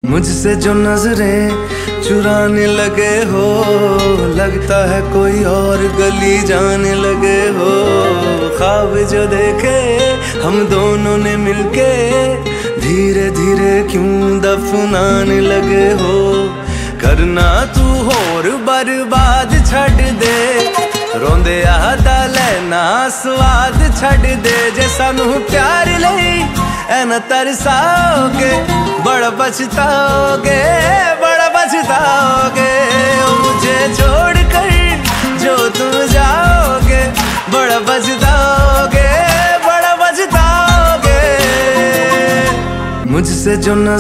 मुझसे जो नजरें चुराने लगे हो, लगता है कोई और गली जाने लगे हो। ख्वाब जो देखे हम दोनों ने मिलके, धीरे धीरे क्यों दफनाने लगे हो। करना तू होर बर्बाद छड़ दे, रोंदे आदा लेना स्वाद छड़ दे। जे सानू प्यार लई ऐना तरसाओगे, बड़ा पछताओगे, बड़ा पछताओगे। मुझे छोड़ कर जो तुम जाओगे, बड़ा पछताओगे, बड़ा पछताओगे। मुझसे जो